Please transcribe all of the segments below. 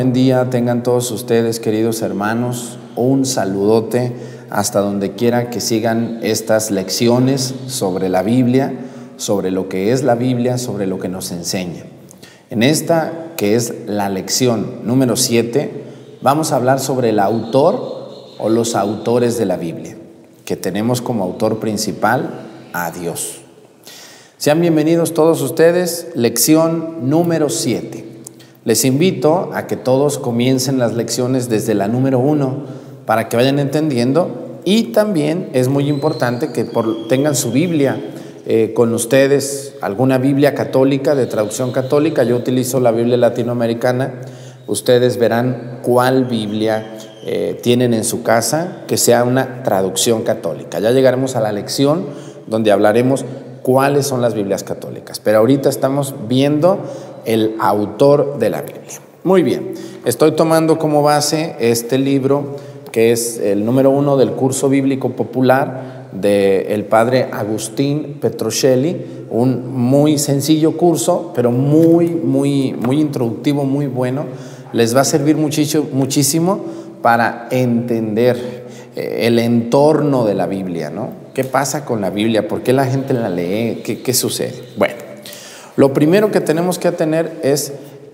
buen día tengan todos ustedes, queridos hermanos. Un saludote hasta donde quiera que sigan estas lecciones sobre la Biblia, sobre lo que es la Biblia, sobre lo que nos enseña. En esta, que es la lección número 7, vamos a hablar sobre el autor o los autores de la Biblia, que tenemos como autor principal a Dios. Sean bienvenidos todos ustedes, lección número 7. Les invito a que todos comiencen las lecciones desde la número 1 para que vayan entendiendo, y también es muy importante que tengan su Biblia con ustedes, alguna Biblia católica, de traducción católica. Yo utilizo la Biblia latinoamericana. Ustedes verán cuál Biblia tienen en su casa que sea una traducción católica. Ya llegaremos a la lección donde hablaremos cuáles son las Biblias católicas, pero ahorita estamos viendo el autor de la Biblia. Muy bien, estoy tomando como base este libro que es el número 1 del curso bíblico popular del padre Agustín Petrocelli, un muy sencillo curso, pero muy introductivo, muy bueno. Les va a servir muchísimo para entender el entorno de la Biblia, ¿no? ¿Qué pasa con la Biblia? ¿Por qué la gente la lee? ¿Qué sucede? Bueno, lo primero que tenemos que tener es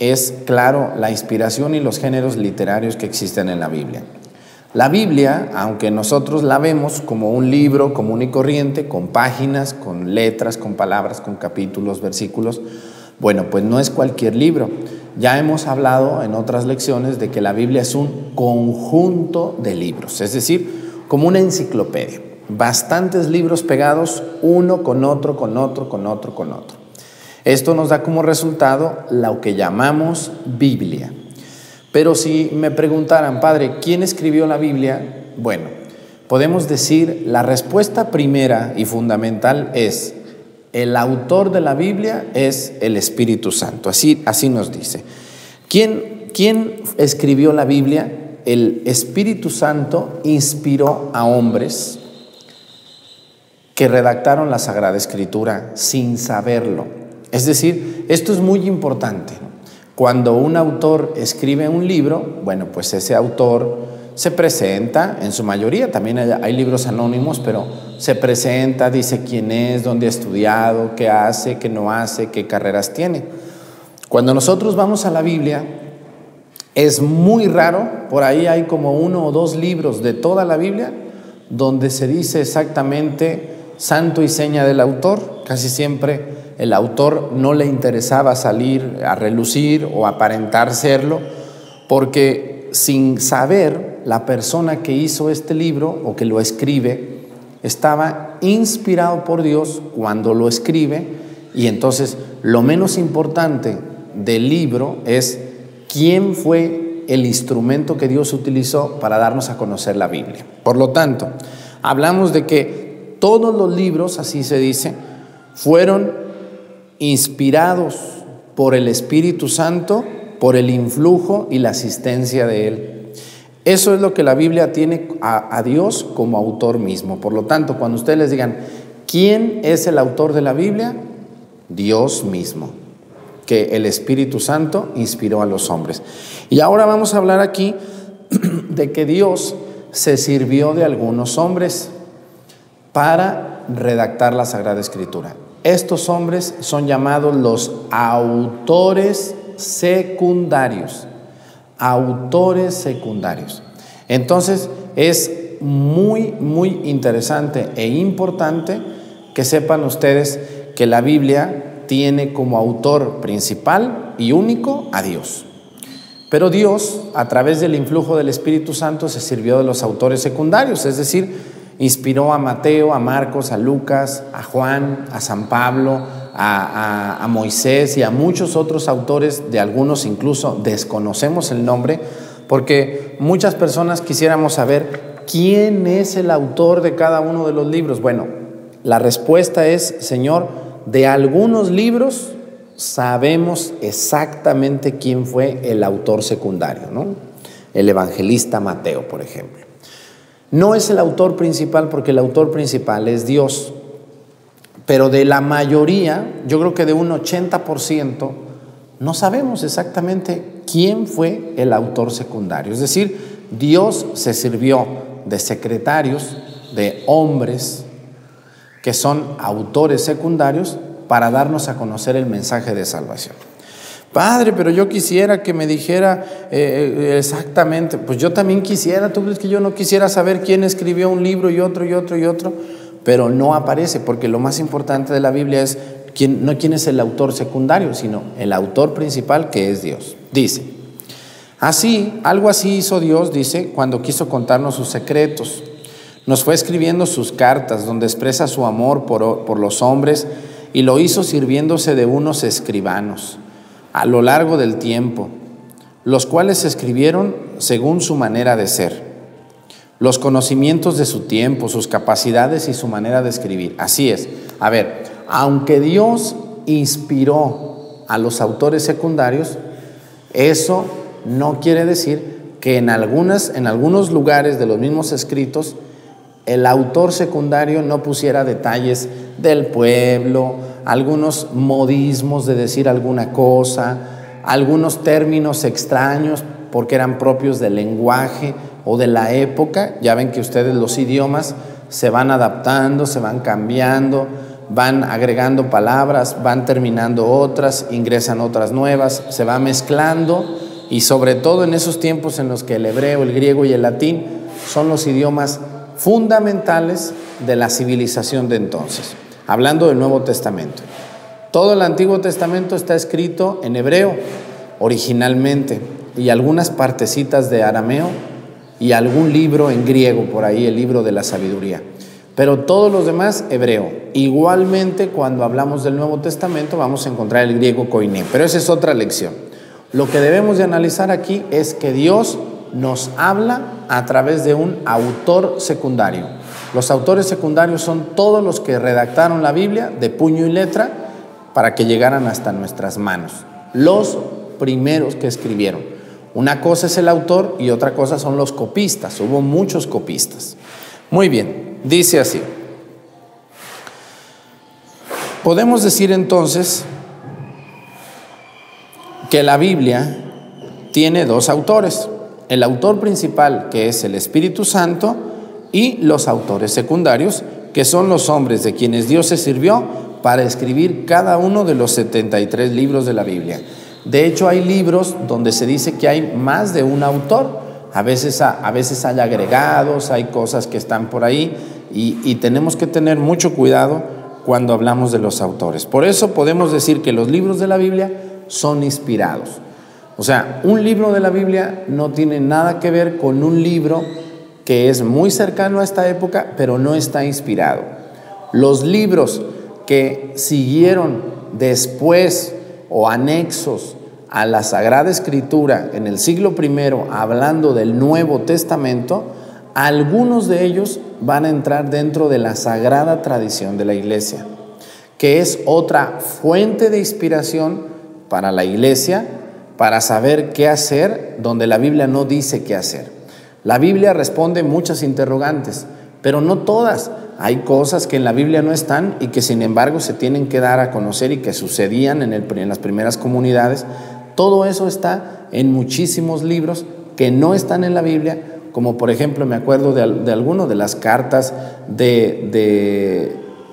claro la inspiración y los géneros literarios que existen en la Biblia. La Biblia, aunque nosotros la vemos como un libro común y corriente, con páginas, con letras, con palabras, con capítulos, versículos, bueno, pues no es cualquier libro. Ya hemos hablado en otras lecciones de que la Biblia es un conjunto de libros, es decir, como una enciclopedia. Bastantes libros pegados uno con otro, con otro, con otro, con otro. Esto nos da como resultado lo que llamamos Biblia. Pero si me preguntaran, padre, ¿quién escribió la Biblia? Bueno, podemos decir, la respuesta primera y fundamental es: el autor de la Biblia es el Espíritu Santo. Así nos dice. ¿Quién escribió la Biblia? El Espíritu Santo inspiró a hombres que redactaron la Sagrada Escritura sin saberlo. Es decir, esto es muy importante. Cuando un autor escribe un libro, bueno, pues ese autor se presenta, en su mayoría, también hay libros anónimos, pero se presenta, dice quién es, dónde ha estudiado, qué hace, qué no hace, qué carreras tiene. Cuando nosotros vamos a la Biblia, es muy raro, por ahí hay como 1 o 2 libros de toda la Biblia donde se dice exactamente santo y seña del autor. Casi siempre el autor no le interesaba salir a relucir o aparentar serlo, porque sin saber, la persona que hizo este libro o que lo escribe estaba inspirado por Dios cuando lo escribe, y entonces lo menos importante del libro es quién fue el instrumento que Dios utilizó para darnos a conocer la Biblia. Por lo tanto, hablamos de que todos los libros, así se dice, fueron inspirados por el Espíritu Santo, por el influjo y la asistencia de Él. Eso es lo que la Biblia tiene a Dios como autor mismo. Por lo tanto, cuando ustedes les digan, ¿quién es el autor de la Biblia? Dios mismo, que el Espíritu Santo inspiró a los hombres. Y ahora vamos a hablar aquí de que Dios se sirvió de algunos hombres para redactar la Sagrada Escritura. Estos hombres son llamados los autores secundarios. Autores secundarios. Entonces es muy interesante e importante que sepan ustedes que la Biblia tiene como autor principal y único a Dios. Pero Dios, a través del influjo del Espíritu Santo, se sirvió de los autores secundarios, es decir, inspiró a Mateo, a Marcos, a Lucas, a Juan, a San Pablo, a Moisés y a muchos otros autores. De algunos incluso desconocemos el nombre, porque muchas personas quisiéramos saber quién es el autor de cada uno de los libros. Bueno, la respuesta es, Señor, de algunos libros sabemos exactamente quién fue el autor secundario, ¿no? El evangelista Mateo, por ejemplo. No es el autor principal, porque el autor principal es Dios, pero de la mayoría, yo creo que de un 80%, no sabemos exactamente quién fue el autor secundario. Es decir, Dios se sirvió de secretarios, de hombres que son autores secundarios para darnos a conocer el mensaje de salvación. Padre, pero yo quisiera que me dijera exactamente. Pues yo también quisiera. ¿Tú crees que yo no quisiera saber quién escribió un libro y otro y otro y otro? Pero no aparece, porque lo más importante de la Biblia es no quién es el autor secundario, sino el autor principal, que es Dios. Dice, algo así hizo Dios, dice, cuando quiso contarnos sus secretos. Nos fue escribiendo sus cartas, donde expresa su amor por los hombres, y lo hizo sirviéndose de unos escribanos a lo largo del tiempo, los cuales escribieron según su manera de ser, los conocimientos de su tiempo, sus capacidades y su manera de escribir. Así es. A ver, aunque Dios inspiró a los autores secundarios, eso no quiere decir que en algunos lugares de los mismos escritos el autor secundario no pusiera detalles del pueblo, algunos modismos de decir alguna cosa, algunos términos extraños porque eran propios del lenguaje o de la época. Ya ven que ustedes los idiomas se van adaptando, se van cambiando, van agregando palabras, van terminando otras, ingresan otras nuevas, se va mezclando, y sobre todo en esos tiempos en los que el hebreo, el griego y el latín son los idiomas fundamentales de la civilización de entonces. Hablando del Nuevo Testamento, todo el Antiguo Testamento está escrito en hebreo originalmente, y algunas partecitas de arameo y algún libro en griego por ahí, el libro de la sabiduría, pero todos los demás hebreo. Igualmente, cuando hablamos del Nuevo Testamento vamos a encontrar el griego koiné, pero esa es otra lección. Lo que debemos de analizar aquí es que Dios nos habla a través de un autor secundario. Los autores secundarios son todos los que redactaron la Biblia de puño y letra para que llegaran hasta nuestras manos, los primeros que escribieron. Una cosa es el autor y otra cosa son los copistas. Hubo muchos copistas. Muy bien, dice así. Podemos decir entonces que la Biblia tiene dos autores: el autor principal, que es el Espíritu Santo, y los autores secundarios, que son los hombres de quienes Dios se sirvió para escribir cada uno de los 73 libros de la Biblia. De hecho, hay libros donde se dice que hay más de un autor. A veces hay agregados, hay cosas que están por ahí, y tenemos que tener mucho cuidado cuando hablamos de los autores. Por eso podemos decir que los libros de la Biblia son inspirados. O sea, un libro de la Biblia no tiene nada que ver con un libro que es muy cercano a esta época, pero no está inspirado. Los libros que siguieron después o anexos a la Sagrada Escritura en el siglo I, hablando del Nuevo Testamento, algunos de ellos van a entrar dentro de la sagrada tradición de la Iglesia, que es otra fuente de inspiración para la Iglesia, para saber qué hacer donde la Biblia no dice qué hacer. La Biblia responde muchas interrogantes, pero no todas. Hay cosas que en la Biblia no están y que sin embargo se tienen que dar a conocer y que sucedían en las primeras comunidades. Todo eso está en muchísimos libros que no están en la Biblia, como por ejemplo me acuerdo de alguno de las cartas de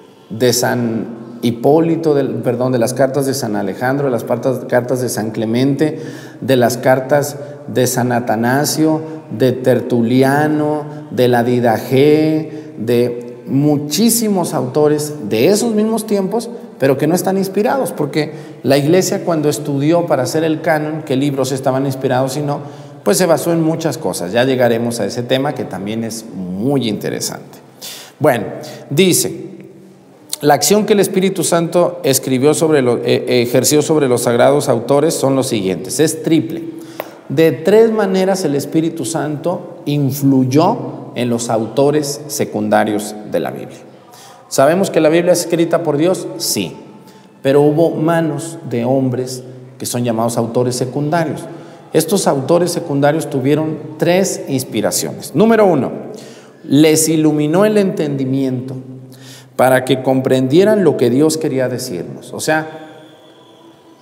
San Hipólito, de las cartas de San Alejandro, de las cartas de San Clemente, de las cartas de San Atanasio, de Tertuliano, de la Didaché, de muchísimos autores de esos mismos tiempos, pero que no están inspirados, porque la Iglesia, cuando estudió para hacer el canon qué libros estaban inspirados y no, pues se basó en muchas cosas. Ya llegaremos a ese tema, que también es muy interesante. Bueno, dice: la acción que el Espíritu Santo ejerció sobre los sagrados autores son los siguientes. Es triple. De tres maneras el Espíritu Santo influyó en los autores secundarios de la Biblia. ¿Sabemos que la Biblia es escrita por Dios? Sí, pero hubo manos de hombres que son llamados autores secundarios. Estos autores secundarios tuvieron tres inspiraciones. Número 1, les iluminó el entendimiento para que comprendieran lo que Dios quería decirnos. O sea,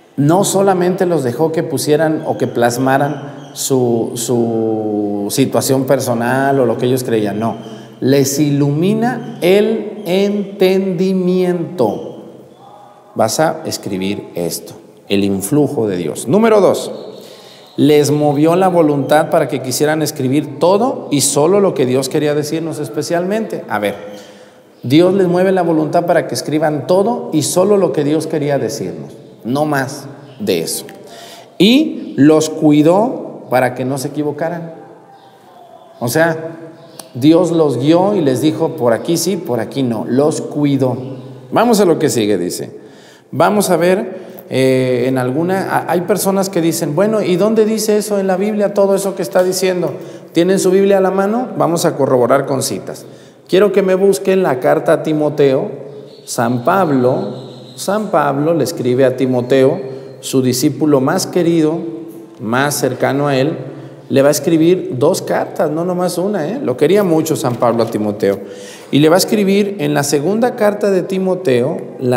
no solamente los dejó que pusieran o que plasmaran su situación personal o lo que ellos creían, no, les ilumina el entendimiento. Vas a escribir esto, el influjo de Dios. Número 2, les movió la voluntad para que quisieran escribir todo y solo lo que Dios quería decirnos especialmente. A ver, Dios les mueve la voluntad para que escriban todo y solo lo que Dios quería decirnos, no más de eso. Y los cuidó para que no se equivocaran. O sea, Dios los guió y les dijo, por aquí sí, por aquí no. Los cuidó. Vamos a lo que sigue, dice. Vamos a ver hay personas que dicen, bueno, ¿y dónde dice eso en la Biblia, todo eso que está diciendo? ¿Tienen su Biblia a la mano? Vamos a corroborar con citas. Quiero que me busquen la carta a Timoteo. San Pablo le escribe a Timoteo, su discípulo más querido, más cercano a él, le va a escribir 2 cartas, no nomás una, Lo quería mucho San Pablo a Timoteo. Y le va a escribir en la segunda carta de Timoteo,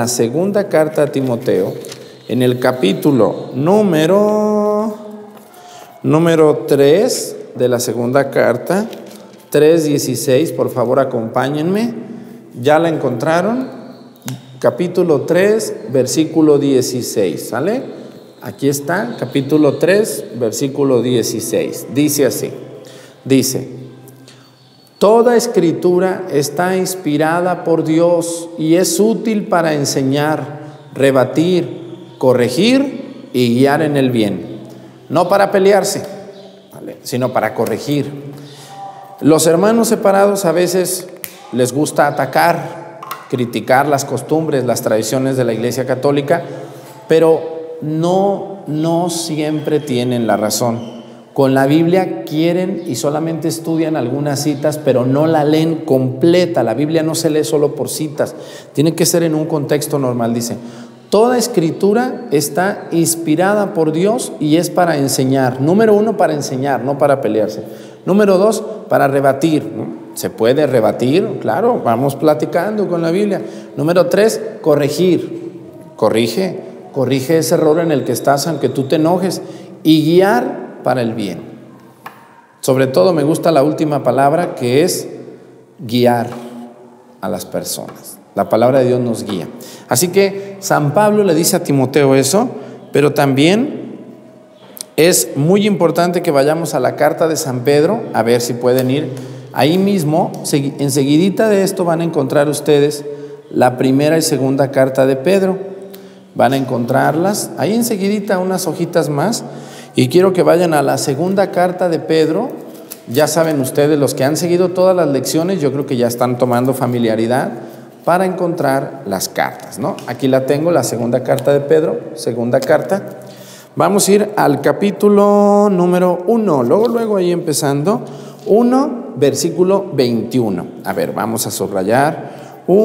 en el capítulo número 3 de la segunda carta, 3:16, por favor acompáñenme. ¿Ya la encontraron? Capítulo 3, versículo 16, ¿sale? Aquí está, capítulo 3, versículo 16. Dice así, dice: toda escritura está inspirada por Dios y es útil para enseñar, rebatir, corregir y guiar en el bien. No para pelearse, ¿vale?, sino para corregir. Los hermanos separados a veces les gusta atacar, criticar las costumbres, las tradiciones de la Iglesia Católica, pero no siempre tienen la razón. Con la Biblia quieren y solamente estudian algunas citas, pero no la leen completa. La Biblia no se lee solo por citas, tiene que ser en un contexto normal. Dice, toda escritura está inspirada por Dios y es para enseñar. Número 1, para enseñar, no para pelearse. Número 2, para rebatir, ¿no? Se puede rebatir, claro, vamos platicando con la Biblia. Número 3, corregir. Corrige ese error en el que estás, aunque tú te enojes. Y guiar para el bien. Sobre todo me gusta la última palabra, que es guiar a las personas. La palabra de Dios nos guía. Así que San Pablo le dice a Timoteo eso, pero también es muy importante que vayamos a la carta de San Pedro, a ver si pueden ir. Ahí mismo, enseguidita de esto van a encontrar ustedes la primera y segunda carta de Pedro. Van a encontrarlas ahí enseguidita, unas hojitas más. Y quiero que vayan a la segunda carta de Pedro. Ya saben ustedes, los que han seguido todas las lecciones, yo creo que ya están tomando familiaridad para encontrar las cartas, ¿no? Aquí la tengo, la segunda carta de Pedro, segunda carta. Vamos a ir al capítulo número 1, luego ahí empezando, 1, versículo 21. A ver, vamos a subrayar.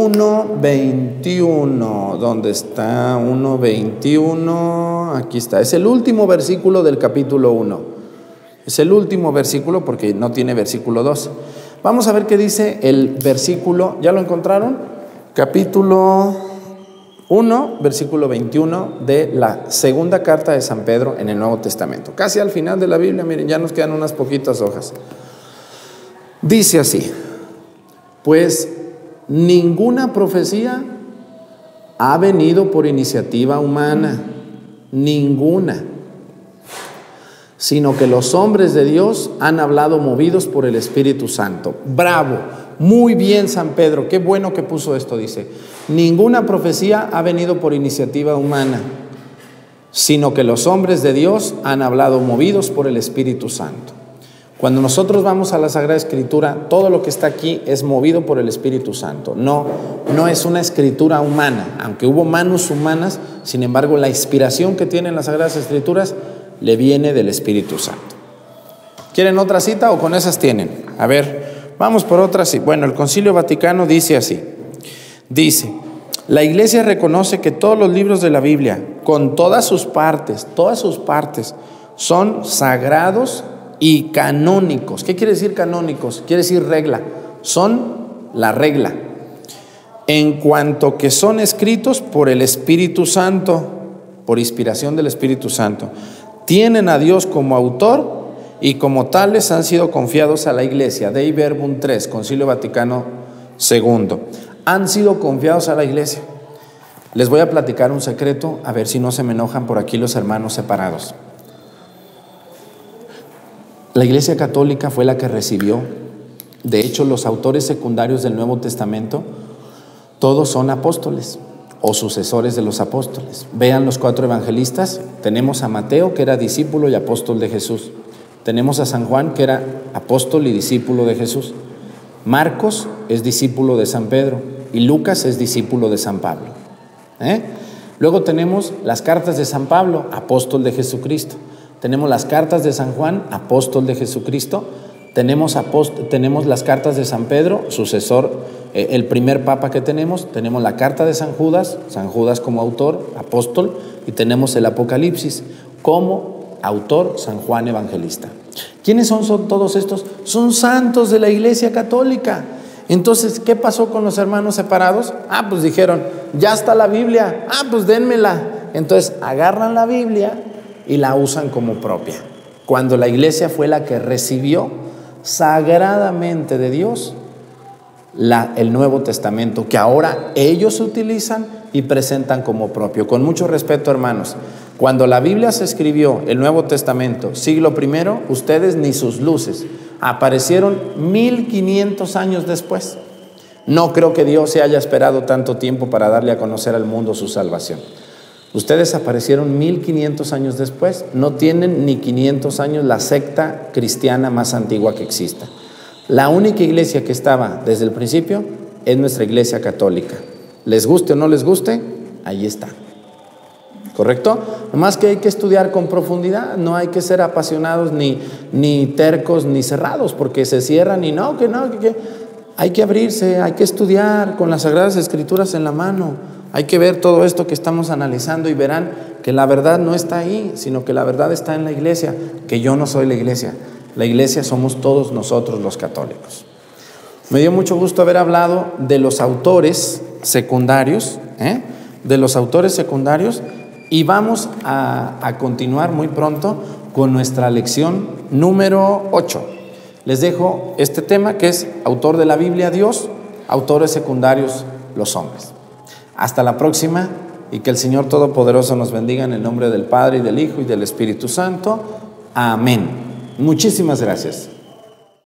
1:21, ¿dónde está? 1:21, aquí está, es el último versículo del capítulo 1, es el último versículo porque no tiene versículo 2. Vamos a ver qué dice el versículo, ¿ya lo encontraron? Capítulo 1, versículo 21 de la segunda carta de San Pedro en el Nuevo Testamento, casi al final de la Biblia. Miren, ya nos quedan unas poquitas hojas. Dice así: pues ninguna profecía ha venido por iniciativa humana, ninguna, sino que los hombres de Dios han hablado movidos por el Espíritu Santo. Bravo, muy bien San Pedro, qué bueno que puso esto. Dice, ninguna profecía ha venido por iniciativa humana, sino que los hombres de Dios han hablado movidos por el Espíritu Santo. Cuando nosotros vamos a la Sagrada Escritura, todo lo que está aquí es movido por el Espíritu Santo. No es una escritura humana, aunque hubo manos humanas, sin embargo la inspiración que tienen las Sagradas Escrituras le viene del Espíritu Santo. ¿Quieren otra cita o con esas tienen? A ver, vamos por otra cita. Bueno, el Concilio Vaticano dice así. Dice, la Iglesia reconoce que todos los libros de la Biblia, con todas sus partes, son sagrados y canónicos. ¿Qué quiere decir canónicos? Quiere decir regla. Son la regla. En cuanto que son escritos por el Espíritu Santo, por inspiración del Espíritu Santo, tienen a Dios como autor y como tales han sido confiados a la Iglesia. Dei Verbum 3, Concilio Vaticano II. Han sido confiados a la Iglesia. Les voy a platicar un secreto, a ver si no se me enojan por aquí los hermanos separados. La Iglesia Católica fue la que recibió, de hecho, los autores secundarios del Nuevo Testamento, todos son apóstoles o sucesores de los apóstoles. Vean los 4 evangelistas. Tenemos a Mateo, que era discípulo y apóstol de Jesús. Tenemos a San Juan, que era apóstol y discípulo de Jesús. Marcos es discípulo de San Pedro y Lucas es discípulo de San Pablo. Luego tenemos las cartas de San Pablo, apóstol de Jesucristo. Tenemos las cartas de San Juan, apóstol de Jesucristo. Tenemos las cartas de San Pedro, sucesor, el primer papa que tenemos. Tenemos la carta de San Judas como autor, apóstol, y tenemos el Apocalipsis como autor, San Juan Evangelista. ¿Quiénes son todos estos? Son santos de la Iglesia Católica. Entonces, ¿qué pasó con los hermanos separados? Pues dijeron, ya está la Biblia, pues dénmela. Entonces agarran la Biblia y la usan como propia, cuando la Iglesia fue la que recibió sagradamente de Dios el Nuevo Testamento, que ahora ellos utilizan y presentan como propio. Con mucho respeto, hermanos, cuando la Biblia se escribió, el Nuevo Testamento, siglo I, ustedes ni sus luces, aparecieron 1500 años después. No creo que Dios se haya esperado tanto tiempo para darle a conocer al mundo su salvación. Ustedes aparecieron 1500 años después, no tienen ni 500 años la secta cristiana más antigua que exista. La única iglesia que estaba desde el principio es nuestra Iglesia Católica. Les guste o no les guste, ahí está. ¿Correcto? Nomás que hay que estudiar con profundidad, no hay que ser apasionados ni tercos ni cerrados, porque se cierran y que hay que abrirse, hay que estudiar con las Sagradas Escrituras en la mano. Hay que ver todo esto que estamos analizando y verán que la verdad no está ahí, sino que la verdad está en la Iglesia, que yo no soy la Iglesia. La Iglesia somos todos nosotros los católicos. Me dio mucho gusto haber hablado de los autores secundarios, y vamos a continuar muy pronto con nuestra lección número 8. Les dejo este tema que es autor de la Biblia Dios, autores secundarios los hombres. Hasta la próxima y que el Señor Todopoderoso nos bendiga en el nombre del Padre y del Hijo y del Espíritu Santo. Amén. Muchísimas gracias.